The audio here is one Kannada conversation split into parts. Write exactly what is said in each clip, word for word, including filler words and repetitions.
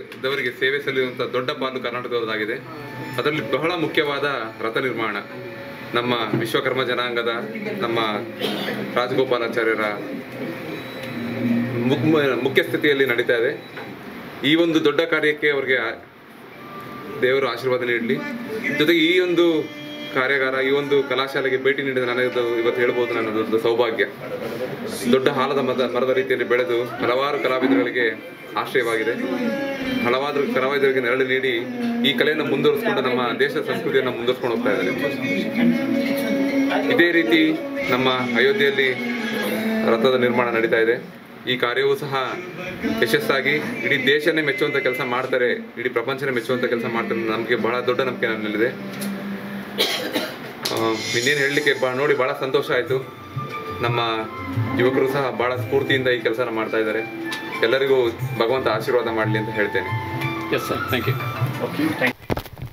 ದವರಿಗೆ ಸೇವೆ ಸಲ್ಲಿಸುವಂಥ ದೊಡ್ಡ ಪಾಲು ಕರ್ನಾಟಕದವರಾಗಿದೆ. ಅದರಲ್ಲಿ ಬಹಳ ಮುಖ್ಯವಾದ ರಥ ನಿರ್ಮಾಣ ನಮ್ಮ ವಿಶ್ವಕರ್ಮ ಜನಾಂಗದ ನಮ್ಮ ರಾಜಗೋಪಾಲಾಚಾರ್ಯರ ಮುಖ್ಯ ಸ್ಥಿತಿಯಲ್ಲಿ ನಡೀತಾ ಇದೆ. ಈ ಒಂದು ದೊಡ್ಡ ಕಾರ್ಯಕ್ಕೆ ಅವರಿಗೆ ದೇವರು ಆಶೀರ್ವಾದ ನೀಡಲಿ. ಜೊತೆಗೆ ಈ ಒಂದು ಕಾರ್ಯಾಗಾರ, ಈ ಒಂದು ಕಲಾಶಾಲೆಗೆ ಭೇಟಿ ನೀಡಿದ ನನಗೆ ಇವತ್ತು ಹೇಳ್ಬೋದು ನನ್ನ ದೊಡ್ಡ ಸೌಭಾಗ್ಯ. ದೊಡ್ಡ ಹಾಲದ ಮರದ ಮರದ ರೀತಿಯಲ್ಲಿ ಬೆಳೆದು ಹಲವಾರು ಕಲಾವಿದರಿಗೆ ಆಶ್ರಯವಾಗಿದೆ. ಹಲವಾರು ಕಲಾವಿದರಿಗೆ ನೆರಳು ನೀಡಿ ಈ ಕಲೆಯನ್ನು ಮುಂದುವರಿಸಿಕೊಂಡು ನಮ್ಮ ದೇಶದ ಸಂಸ್ಕೃತಿಯನ್ನು ಮುಂದುವರಿಸ್ಕೊಂಡು ಹೋಗ್ತಾ ಇದ್ದಾರೆ. ಇದೇ ರೀತಿ ನಮ್ಮ ಅಯೋಧ್ಯೆಯಲ್ಲಿ ರಥದ ನಿರ್ಮಾಣ ನಡೀತಾ ಇದೆ. ಈ ಕಾರ್ಯವೂ ಸಹ ಯಶಸ್ಸಾಗಿ ಇಡೀ ದೇಶನೇ ಮೆಚ್ಚುವಂಥ ಕೆಲಸ ಮಾಡ್ತಾರೆ, ಇಡೀ ಪ್ರಪಂಚನೇ ಮೆಚ್ಚುವಂಥ ಕೆಲಸ ಮಾಡ್ತಾರೆ. ನಮಗೆ ಬಹಳ ದೊಡ್ಡ ನಂಬಿಕೆ ನನ್ನಲ್ಲಿದೆ. ಇನ್ನೇನು ಹೇಳಲಿಕ್ಕೆ ಬಾ ನೋಡಿ ಭಾಳ ಸಂತೋಷ ಆಯಿತು. ನಮ್ಮ ಯುವಕರು ಸಹ ಭಾಳ ಸ್ಫೂರ್ತಿಯಿಂದ ಈ ಕೆಲಸನ ಮಾಡ್ತಾ ಇದ್ದಾರೆ. ಎಲ್ಲರಿಗೂ ಭಗವಂತ ಆಶೀರ್ವಾದ ಮಾಡಲಿ ಅಂತ ಹೇಳ್ತೇನೆ. Yes sir, thank you. Okay, thank you.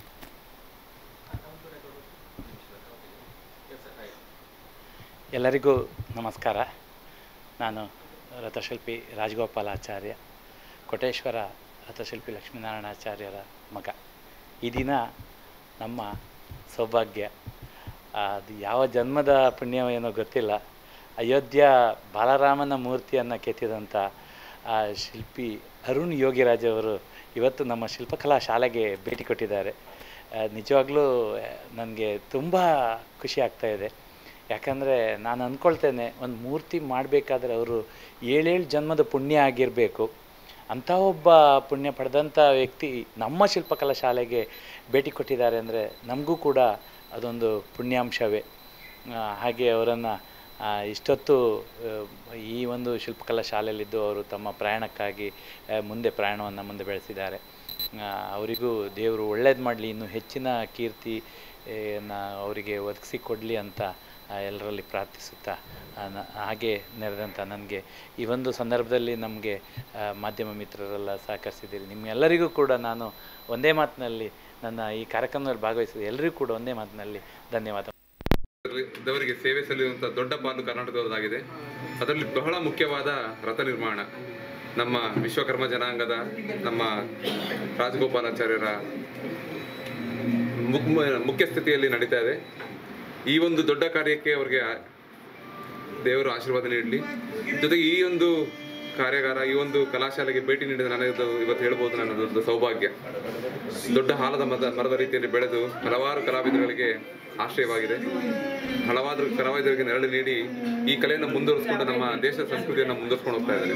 ಎಲ್ಲರಿಗೂ ನಮಸ್ಕಾರ. ನಾನು ರಥಶಿಲ್ಪಿ ರಾಜಗೋಪಾಲಾಚಾರ್ಯ, ಕೋಟೇಶ್ವರ ರಥಶಿಲ್ಪಿ ಲಕ್ಷ್ಮೀನಾರಾಯಣಾಚಾರ್ಯರ ಮಗ. ಈ ದಿನ ನಮ್ಮ ಸೌಭಾಗ್ಯ. ಅದು ಯಾವ ಜನ್ಮದ ಪುಣ್ಯವೇನೋ ಗೊತ್ತಿಲ್ಲ. ಅಯೋಧ್ಯ ಬಾಲರಾಮನ ಮೂರ್ತಿಯನ್ನು ಕೆತ್ತಿದಂಥ ಆ ಶಿಲ್ಪಿ ಅರುಣ್ ಯೋಗಿರಾಜ್ ಅವರು ಇವತ್ತು ನಮ್ಮ ಶಿಲ್ಪಕಲಾ ಶಾಲೆಗೆ ಭೇಟಿ ಕೊಟ್ಟಿದ್ದಾರೆ. ನಿಜವಾಗ್ಲೂ ನನಗೆ ತುಂಬ ಖುಷಿ ಆಗ್ತಾಯಿದೆ. ಯಾಕಂದರೆ ನಾನು ಅಂದ್ಕೊಳ್ತೇನೆ, ಒಂದು ಮೂರ್ತಿ ಮಾಡಬೇಕಾದ್ರೆ ಅವರು ಏಳೇಳು ಜನ್ಮದ ಪುಣ್ಯ ಆಗಿರಬೇಕು. ಅಂಥ ಒಬ್ಬ ಪುಣ್ಯ ಪಡೆದಂಥ ವ್ಯಕ್ತಿ ನಮ್ಮ ಶಿಲ್ಪಕಲಾ ಶಾಲೆಗೆ ಭೇಟಿ ಕೊಟ್ಟಿದ್ದಾರೆ ಅಂದರೆ ನಮಗೂ ಕೂಡ ಅದೊಂದು ಪುಣ್ಯಾಂಶವೇ. ಹಾಗೆ ಅವರನ್ನು ಇಷ್ಟೊತ್ತು ಈ ಒಂದು ಶಿಲ್ಪಕಲಾ ಶಾಲೆಯಲ್ಲಿದ್ದು ಅವರು ತಮ್ಮ ಪ್ರಯಾಣಕ್ಕಾಗಿ ಮುಂದೆ ಪ್ರಯಾಣವನ್ನು ಮುಂದೆ ಬೆಳೆಸಿದ್ದಾರೆ. ಅವರಿಗೂ ದೇವರು ಒಳ್ಳೇದು ಮಾಡಲಿ, ಇನ್ನೂ ಹೆಚ್ಚಿನ ಕೀರ್ತಿಯನ್ನು ಅವರಿಗೆ ಒದಗಿಸಿ ಕೊಡಲಿ ಅಂತ ಎಲ್ಲರಲ್ಲಿ ಪ್ರಾರ್ಥಿಸುತ್ತಾ, ಹಾಗೆ ನೆರೆದಂಥ ನನಗೆ ಈ ಒಂದು ಸಂದರ್ಭದಲ್ಲಿ ನಮಗೆ ಮಾಧ್ಯಮ ಮಿತ್ರರೆಲ್ಲ ಸಹಕರಿಸಿದ್ದೀರಿ. ನಿಮ್ಮೆಲ್ಲರಿಗೂ ಕೂಡ ನಾನು ಒಂದೇ ಮಾತಿನಲ್ಲಿ ನನ್ನ ಈ ಕಾರ್ಯಕ್ರಮದಲ್ಲಿ ಭಾಗವಹಿಸಿದ ಎಲ್ಲರಿಗೂ ಕೂಡ ಒಂದೇ ಮಾತಿನಲ್ಲಿ ಧನ್ಯವಾದ. ದವರಿಗೆ ಸೇವೆ ಸಲ್ಲಿಸುವಂಥ ದೊಡ್ಡ ಪಾಲು ಕರ್ನಾಟಕದವರಾಗಿದೆ. ಅದರಲ್ಲಿ ಬಹಳ ಮುಖ್ಯವಾದ ರಥ ನಿರ್ಮಾಣ ನಮ್ಮ ವಿಶ್ವಕರ್ಮ ಜನಾಂಗದ ನಮ್ಮ ರಾಜಗೋಪಾಲಾಚಾರ್ಯರ ಮುಖ್ಯ ಸ್ಥಿತಿಯಲ್ಲಿ ನಡೀತಾ ಇದೆ. ಈ ಒಂದು ದೊಡ್ಡ ಕಾರ್ಯಕ್ಕೆ ಅವರಿಗೆ ದೇವರು ಆಶೀರ್ವಾದ ನೀಡಲಿ. ಜೊತೆಗೆ ಈ ಒಂದು ಕಾರ್ಯಾಗಾರ, ಈ ಒಂದು ಕಲಾಶಾಲೆಗೆ ಭೇಟಿ ನೀಡಿದ ನನಗೆ ಇವತ್ತು ಹೇಳ್ಬೋದು ನನ್ನ ದೊಡ್ಡ ಸೌಭಾಗ್ಯ. ದೊಡ್ಡ ಹಾಲದ ಮರದ ಮರದ ರೀತಿಯಲ್ಲಿ ಬೆಳೆದು ಹಲವಾರು ಕಲಾವಿದರಿಗೆ ಆಶ್ರಯವಾಗಿದೆ. ಹಲವಾರು ಕಲಾವಿದರಿಗೆ ನೆರಳು ನೀಡಿ ಈ ಕಲೆಯನ್ನು ಮುಂದುವರಿಸಿಕೊಂಡು ನಮ್ಮ ದೇಶದ ಸಂಸ್ಕೃತಿಯನ್ನು ಮುಂದುವರಿಸ್ಕೊಂಡು ಹೋಗ್ತಾ ಇದ್ದಾರೆ.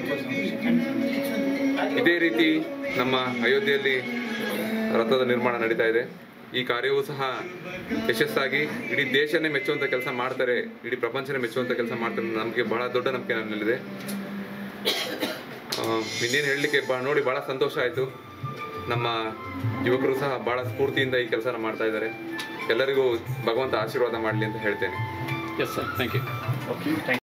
ಇದೇ ರೀತಿ ನಮ್ಮ ಅಯೋಧ್ಯೆಯಲ್ಲಿ ರಥದ ನಿರ್ಮಾಣ ನಡೀತಾ ಇದೆ. ಈ ಕಾರ್ಯವೂ ಸಹ ಯಶಸ್ಸಾಗಿ ಇಡೀ ದೇಶನೇ ಮೆಚ್ಚುವಂಥ ಕೆಲಸ ಮಾಡ್ತಾರೆ, ಇಡೀ ಪ್ರಪಂಚನೇ ಮೆಚ್ಚುವಂಥ ಕೆಲಸ ಮಾಡ್ತಾರೆ. ನಮಗೆ ಬಹಳ ದೊಡ್ಡ ನಂಬಿಕೆ ನನ್ನಲ್ಲಿದೆ. ಇನ್ನೇನು ಹೇಳಲಿಕ್ಕೆ ಬಾ ನೋಡಿ ಭಾಳ ಸಂತೋಷ ಆಯಿತು. ನಮ್ಮ ಯುವಕರು ಸಹ ಭಾಳ ಸ್ಫೂರ್ತಿಯಿಂದ ಈ ಕೆಲಸನ ಮಾಡ್ತಾ ಇದ್ದಾರೆ. ಎಲ್ಲರಿಗೂ ಭಗವಂತ ಆಶೀರ್ವಾದ ಮಾಡಲಿ ಅಂತ ಹೇಳ್ತೇನೆ. Yes sir, thank you. Okay, thank you.